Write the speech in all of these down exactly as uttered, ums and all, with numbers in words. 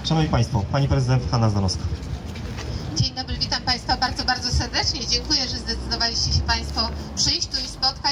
Szanowni Państwo, Pani Prezydent Hanna Zdanowska. Dzień dobry, witam Państwa bardzo, bardzo serdecznie. Dziękuję, że zdecydowaliście się Państwo przyjść tu i spotkać.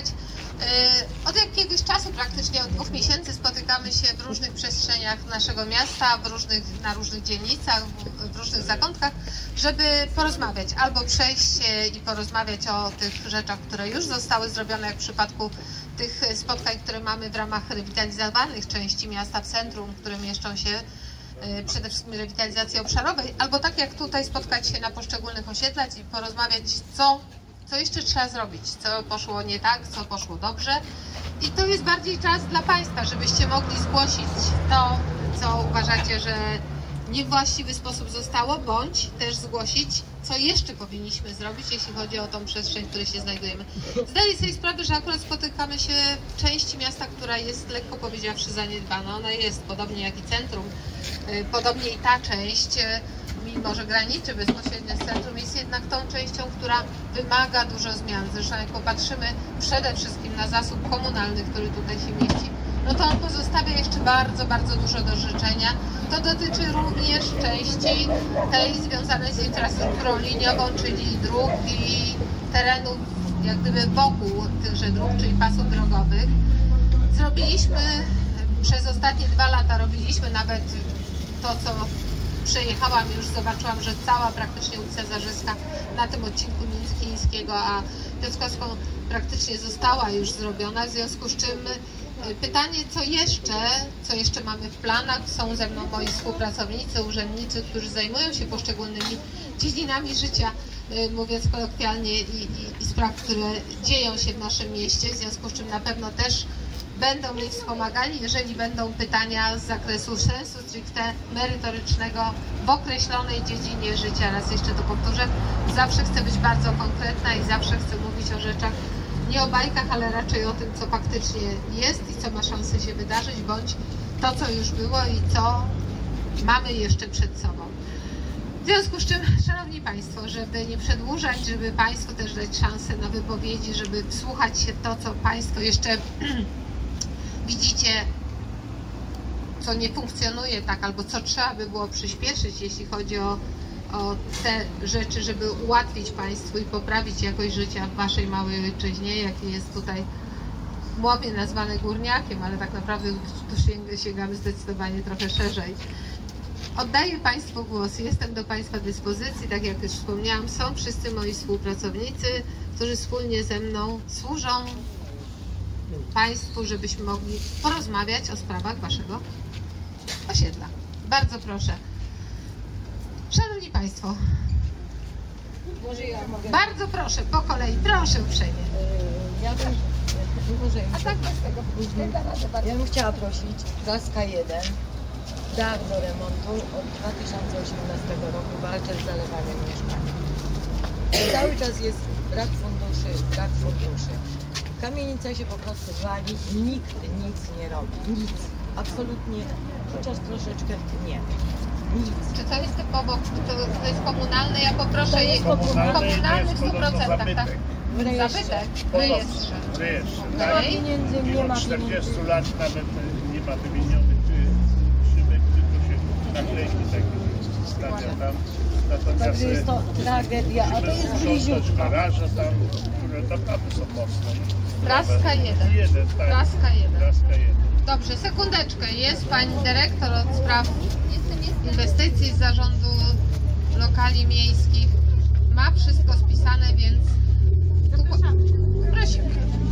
Od jakiegoś czasu, praktycznie od dwóch miesięcy, spotykamy się w różnych przestrzeniach naszego miasta, w różnych, na różnych dzielnicach, w różnych zakątkach, żeby porozmawiać, albo przejść i porozmawiać o tych rzeczach, które już zostały zrobione, jak w przypadku tych spotkań, które mamy w ramach rewitalizowanych części miasta w centrum, które mieszczą się przede wszystkim rewitalizacji obszarowej, albo tak jak tutaj spotkać się na poszczególnych osiedlach i porozmawiać, co, co jeszcze trzeba zrobić, co poszło nie tak, co poszło dobrze. I to jest bardziej czas dla Państwa, żebyście mogli zgłosić to, co uważacie, że nie w właściwy sposób zostało, bądź też zgłosić, co jeszcze powinniśmy zrobić, jeśli chodzi o tą przestrzeń, w której się znajdujemy. Zdaję sobie sprawę, że akurat spotykamy się w części miasta, która jest, lekko powiedziawszy, zaniedbana. Ona jest, podobnie jak i centrum, podobnie i ta część, mimo że graniczy bezpośrednio z centrum, jest jednak tą częścią, która wymaga dużo zmian. Zresztą jak popatrzymy przede wszystkim na zasób komunalny, który tutaj się mieści, no to on pozostawia jeszcze bardzo, bardzo dużo do życzenia. To dotyczy również części tej związanej z infrastrukturą liniową, czyli dróg i terenów jak gdyby wokół tychże dróg, czyli pasów drogowych. Zrobiliśmy przez ostatnie dwa lata, robiliśmy nawet to, co przejechałam już, zobaczyłam, że cała praktycznie ulica Zarzyska na tym odcinku Mińskiego, a Piotrkowską praktycznie została już zrobiona, w związku z czym pytanie, co jeszcze, co jeszcze mamy w planach. Są ze mną moi współpracownicy, urzędnicy, którzy zajmują się poszczególnymi dziedzinami życia, mówiąc kolokwialnie, i, i, i spraw, które dzieją się w naszym mieście, w związku z czym na pewno też będą mi wspomagali, jeżeli będą pytania z zakresu sensu stricte merytorycznego w określonej dziedzinie życia. Raz jeszcze to powtórzę, zawsze chcę być bardzo konkretna i zawsze chcę mówić o rzeczach, nie o bajkach, ale raczej o tym, co faktycznie jest i co ma szansę się wydarzyć, bądź to, co już było i co mamy jeszcze przed sobą. W związku z czym, Szanowni Państwo, żeby nie przedłużać, żeby Państwu też dać szansę na wypowiedzi, żeby wsłuchać się w to, co Państwo jeszcze widzicie, co nie funkcjonuje tak, albo co trzeba by było przyspieszyć, jeśli chodzi o, o te rzeczy, żeby ułatwić Państwu i poprawić jakość życia w Waszej małej ojczyźnie, jaki jest tutaj młowie nazwany górniakiem, ale tak naprawdę tu sięgamy zdecydowanie trochę szerzej. Oddaję Państwu głos, jestem do Państwa dyspozycji, tak jak już wspomniałam, są wszyscy moi współpracownicy, którzy wspólnie ze mną służą Państwu, żebyśmy mogli porozmawiać o sprawach Waszego osiedla. Bardzo proszę. Szanowni Państwo, bardzo proszę, po kolei, proszę uprzejmie. Ja bym, A tak bez tego, ja bym chciała prosić Traska jeden, dach do remontu. Od dwa tysiące osiemnastego roku walczę z zalewaniem mieszkań. Cały czas jest brak funduszy, brak funduszy. Kamienica się po prostu wali, nikt nic nie robi, nic, absolutnie, chociaż troszeczkę nie, nic. Czy to jest typowo, to, to jest komunalne? Ja poproszę jej komunalny w stu procentach, tak? W rejestrze. Zabytek? W rejestrze. W rejestrze, Nie ma tak? pieniędzy, nie Mimo ma czterdziestu pieniędzy. lat nawet nie ma wymienionych szymek, tylko się naklejki takie stawia tam. Natomiast Także jest to tragedia, a to jest bliziutko. garaże tam, które naprawdę są mocne. Traska jeden. Jeden, tak. Traska jeden. Traska jeden. Dobrze, sekundeczkę. Jest Pani Dyrektor od spraw inwestycji z Zarządu Lokali Miejskich. Ma wszystko spisane, więc prosimy.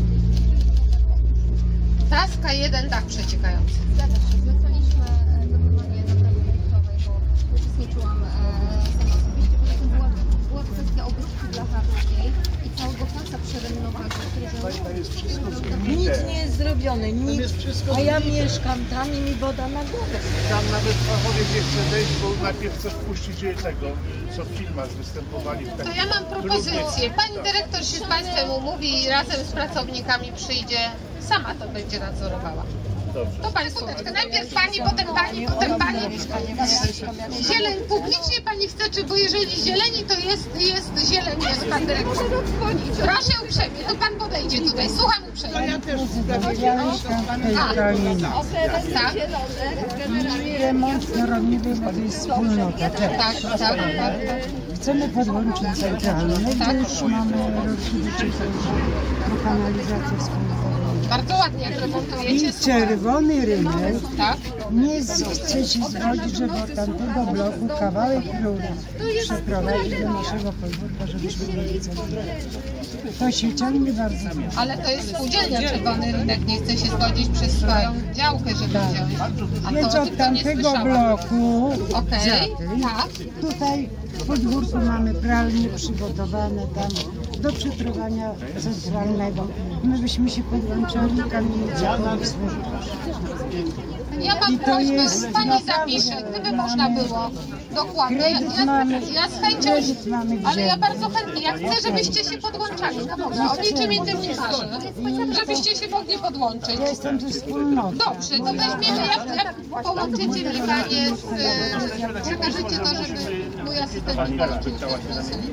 Traska jeden, dach przeciekający. Zgadza się. Zlecaliśmy wykonanie naprawy punktowej, bo uczestniczyłam e, sama osobiście. Poza tym była, była kwestia obróbki blacharskiej i całego pasa przerenowego, który jest wszystko Nic nie jest zrobione, nic. jest wszystko A ja zbite. mieszkam tam i mi woda na głowę. Tam nawet fachowie nie chce wejść, bo najpierw chcesz puścić jej tego, co w filmach występowali. W To takich ja mam propozycję. Pani dyrektor się z Państwem umówi i razem z pracownikami przyjdzie, sama to będzie nadzorowała. dobrze. To Państwo, najpierw Pani, potem Pani, potem Pani. Zieleń publicznie Pani chce, czy bo jeżeli zieleni, to jest, jest zieleń, jest Pan Dyrektor. Proszę uprzejmie, to Pan podejdzie tutaj, słucham uprzejmie. Ja też mieszkam w tej krainie. Tak, I remont narodowy to jest wspólnota. tak, tak, tak. Chcemy podłączyć centralne, bo już mamy rozwinięcie do kanalizacji wspólnotowej. Bardzo ładnie, jak remontujecie. I czerwony rynek Tak. nie chce się zgodzić, żeby od tamtego bloku kawałek rury przeprowadzić do naszego podwórka, żebyśmy mieli centralne. To się ciągnie bardzo długo. Ale to jest spółdzielnia, Czerwony Rynek nie chce się zgodzić przez swoją działkę, żeby wziąć. A Więc to o od tym to nie tamtego słyszałam. bloku Okej, wzięli. tak. Tutaj w podwórku mamy pralnie przygotowane tam do przeprowadzania centralnego. My byśmy się podłączali, kamienica by służyła. Ja mam I to prośbę, jest Pani naprawdę, zapisze, gdyby można było. Dokładnie. Ja, Kredyt ja, mamy, ja z chęcią, kredyt mamy ale ja wzięty. bardzo chętnie, ja chcę, żebyście się podłączali. No dobra, o niczym innym nie marzę. Żebyście się mogli podłączyć. Ja jestem tu wspólnotą. Dobrze, to weźmiemy, jak, jak połączycie mnie Panie, z, e, przekażecie to, żeby mój asystent mi połączył w tej sali.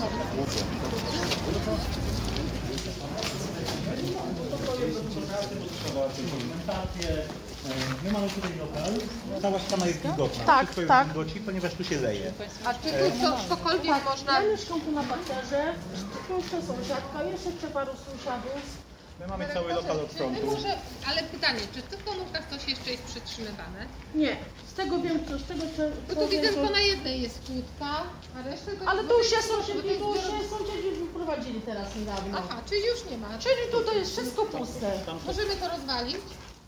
My mamy tutaj lokal, cała ściana jest wilgotna. Tak, Wszystko jest tak. wilgoci, ponieważ tu się leje. A czy tu co, cokolwiek można... Ja mieszkam tu na parterze, tu jeszcze sąsiadka, jeszcze jeszcze paru sąsiadów. My mamy cały lokal od frontu. Może, ale pytanie, czy w tych komórkach coś jeszcze jest przytrzymywane? Nie, z tego wiem, co z tego co... Bo co tu widzę wiem, tylko to- na jednej jest kłódka, a resztę to... Ale tu już się bo sąsiedzi, to jest tu już zbiorowy- się sąsiedzi już wyprowadzili teraz niedawno. Aha, czyli już nie ma. Czyli tutaj jest wszystko puste. Możemy to rozwalić?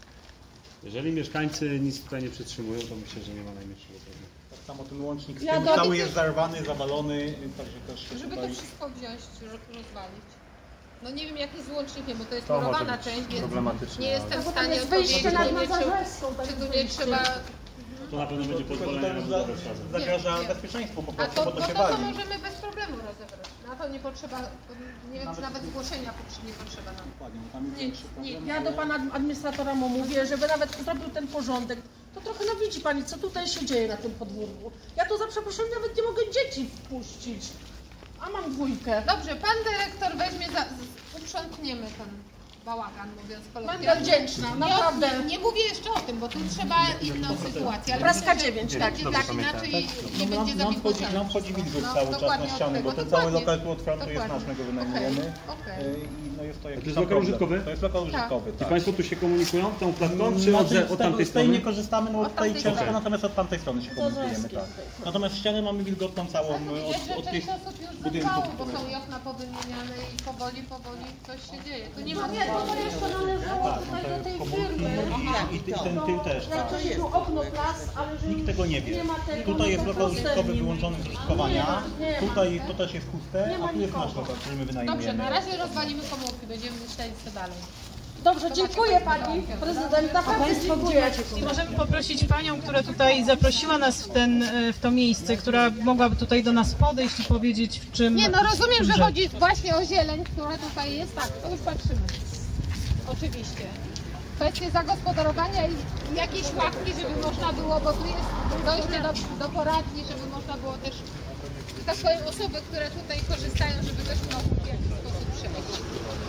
Jeżeli mieszkańcy nic tutaj nie przytrzymują, to myślę, że nie ma najmniejszego problemu. Tak samo ten łącznik z Ja tyłu do- cały jest zarwany, zawalony, także też się Żeby to tutaj... wszystko wziąć, ro- rozwalić. No nie wiem jak jest z łącznikiem, bo to jest To może murowana być część, więc problematyczne, nie jestem ale- w Bo tam stanie jest odpowiedzieć, wyjście na, czy na nie trzeba, Zarzewską, tam czy jest tu nie wyjście. trzeba... To na pewno będzie Tylko to pozwolenie też na za, budowę razem. zagraża Nie, nie. bezpieczeństwu po A prostu, to, bo no to się to, to wali. możemy bez problemu rozebrać. Na to nie potrzeba, nie wiem czy nawet zgłoszenia potrze- nie potrzeba nam. Dokładnie, bo tam jest Nie, większy nie, problem, ja ale- do pana administratora mu mówię, żeby nawet zrobił ten porządek. To trochę, no widzi pani, co tutaj się dzieje na tym podwórku. Ja tu za przeproszeniem nawet nie mogę dzieci wpuścić. A mam dwójkę. Dobrze, pan dyrektor weźmie, za, z- uprzątniemy ten bałagan, mówiąc kolokwialnie. Będę wdzięczna, naprawdę. Nie, nie mówię jeszcze o tym, bo tu trzeba inną sytuację. Ale Praska myślę, że dziewięć, będzie tak. tak inaczej nie No, będzie nam, nam, wchodzi, zawikłacane. nam wchodzi wilgoć No, cały czas dokładnie na od ściany, tego, bo ten dokładnie. cały lokal tu od frontu jest Dokładnie. nasz, my go wynajmujemy. Okej, E, okej. I no jest to jakiś jest tam lokal problem. użytkowy? To jest lokal użytkowy, I tak. Państwo tu się komunikują tą klatką, czy Znaczy, od, ze- z od tego- tamtej z tej strony? nie korzystamy, no od tej tamtej ciężko, strony. natomiast od tamtej strony się komunikujemy, tak. Natomiast ścianę mamy wilgotną całą Widać, od, że od tych część osób już budynków. zaczęło, bo są i okna powymieniane i powoli, powoli coś się dzieje. Tu nie ma No nie, to, to jeszcze należało Tak, tutaj to do jest tej komórki firmy. i, i ten tył też, tak. Znaczy tu okno klas, ale że Nikt tego nie wie. nie ma tego, Tutaj jest no to lokal puste. użytkowy wyłączony z użytkowania. Nie ma, nie ma. Tutaj to też jest puste, Nie ma a tu jest nasz nikogo. lokal, który my Dobrze, wynajmujemy. na razie rozwalimy komórki, będziemy myśleć co dalej. Dobrze, dziękuję pani prezydent, naprawdę dziękuję. I możemy poprosić panią, która tutaj zaprosiła nas w, ten, w to miejsce, która mogłaby tutaj do nas podejść i powiedzieć w czym... Nie, no rozumiem, w czym że rzecz. chodzi właśnie o zieleń, która tutaj jest. Tak, to już patrzymy. Oczywiście. Kwestie zagospodarowania i jakieś ławki, żeby można było, bo tu jest dojście do, do poradni, żeby można było też, że tak powiem, osoby, które tutaj korzystają, żeby też mogły w jakiś sposób przejść.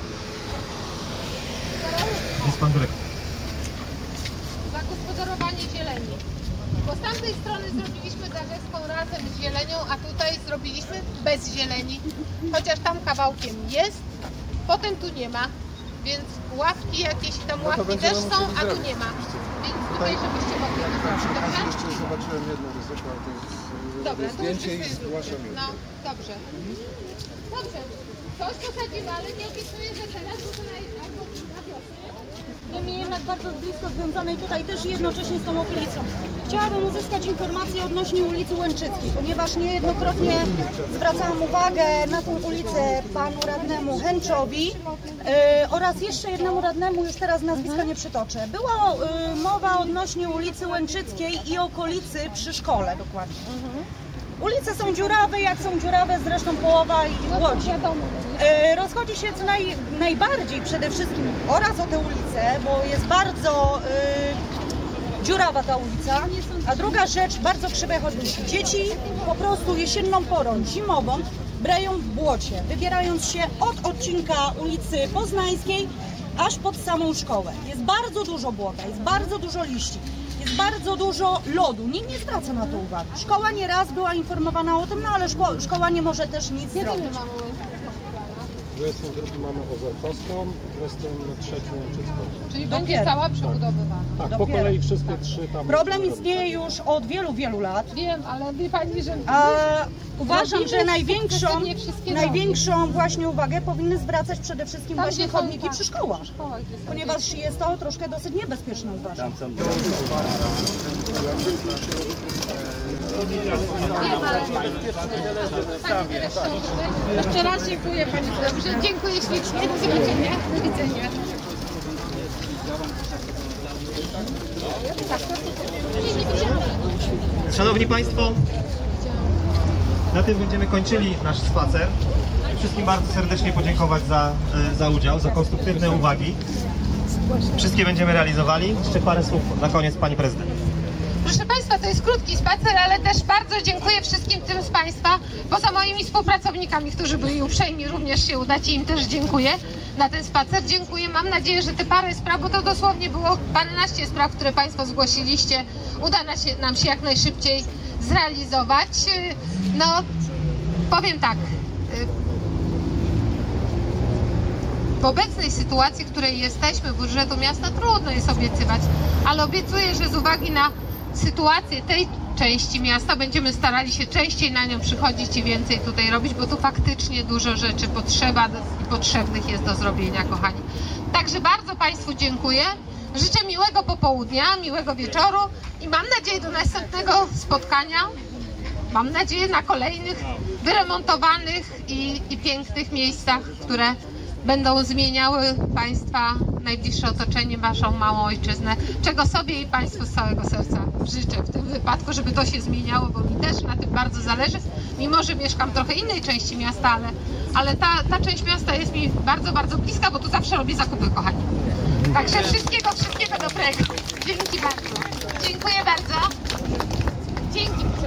Jest pan dyrektor. Zagospodarowanie zieleni. Bo z tamtej strony zrobiliśmy zarzewską razem z zielenią, a tutaj zrobiliśmy bez zieleni. Chociaż tam kawałkiem jest, potem tu nie ma. Więc ławki jakieś tam ławki też są, a tu nie ma. Więc tutaj żebyście mogli wybrać. Dobrze? Jeszcze zobaczyłem jedno ryzyko, ale to jest Dobra, to już zdjęcie i sobie zgłaszam zróbcie. je. No, dobrze. Dobrze. Coś posadzimy, ale nie obiecuję, że teraz, bo to na, albo na wiosnę. Jestem jednak bardzo blisko związanej tutaj też jednocześnie z tą ulicą. Chciałabym uzyskać informacje odnośnie ulicy Łęczyckiej, ponieważ niejednokrotnie zwracałam uwagę na tą ulicę panu radnemu Hęczowi yy, oraz jeszcze jednemu radnemu, już teraz nazwiska nie przytoczę. Była yy, mowa odnośnie ulicy Łęczyckiej i okolicy przy szkole dokładnie. Ulice są dziurawe, jak są dziurawe zresztą połowa i Łodzi. E, rozchodzi się co naj, najbardziej przede wszystkim oraz o tę ulicę, bo jest bardzo e, dziurawa ta ulica, a druga rzecz, bardzo krzywe chodniki. Dzieci po prostu jesienną porą, zimową, brają w błocie, wybierając się od odcinka ulicy Poznańskiej aż pod samą szkołę. Jest bardzo dużo błota, jest bardzo dużo liści, jest bardzo dużo lodu. Nikt nie zwraca na to uwagi. Szkoła nieraz była informowana o tym, no ale szko szkoła nie może też nic zrobić. dwudziestą drugą mamy Ozerkowską, dwudziestą trzecią Łęczycką. Czyli będzie cała przebudowywana. Tak, po Dopiero. kolei wszystkie trzy tam. Problem istnieje już od wielu, wielu lat. Wiem, ale wie Pani, że... A uważam, robimy że największą, sukcesywnie wszystkie największą właśnie uwagę powinny zwracać przede wszystkim Tam, właśnie gdzie są, chodniki tak, przy szkołach, przy szkołach, gdzie są ponieważ jest to troszkę dosyć niebezpieczne uważam. Jeszcze raz dziękuję Pani. Dobrze, dziękuję ślicznie. Do zobaczenia. Do widzenia. Szanowni Państwo, na tym będziemy kończyli nasz spacer. Wszystkim bardzo serdecznie podziękować za, za udział, za konstruktywne uwagi. Wszystkie będziemy realizowali. Jeszcze parę słów na koniec Pani Prezydent. Proszę Państwa, to jest krótki spacer, ale też bardzo dziękuję wszystkim tym z Państwa, poza moimi współpracownikami, którzy byli uprzejmi również się udać i im też dziękuję na ten spacer. Dziękuję. Mam nadzieję, że te parę spraw, bo to dosłownie było paręnaście spraw, które Państwo zgłosiliście, uda nam się jak najszybciej zrealizować. No, powiem tak. W obecnej sytuacji, w której jesteśmy, budżetu miasta trudno jest obiecywać, ale obiecuję, że z uwagi na sytuację tej części miasta będziemy starali się częściej na nią przychodzić i więcej tutaj robić, bo tu faktycznie dużo rzeczy potrzeba i potrzebnych jest do zrobienia, kochani. Także bardzo Państwu dziękuję. Życzę miłego popołudnia, miłego wieczoru i mam nadzieję do następnego spotkania. Mam nadzieję na kolejnych wyremontowanych i, i pięknych miejscach, które będą zmieniały Państwa najbliższe otoczenie, Waszą małą ojczyznę, czego sobie i Państwu z całego serca życzę w tym wypadku, żeby to się zmieniało, bo mi też na tym bardzo zależy, mimo że mieszkam w trochę innej części miasta, ale, ale ta, ta część miasta jest mi bardzo, bardzo bliska, bo tu zawsze robię zakupy, kochani. Także wszystkiego, wszystkiego dobrego. Dzięki bardzo. Dziękuję bardzo. Dzięki.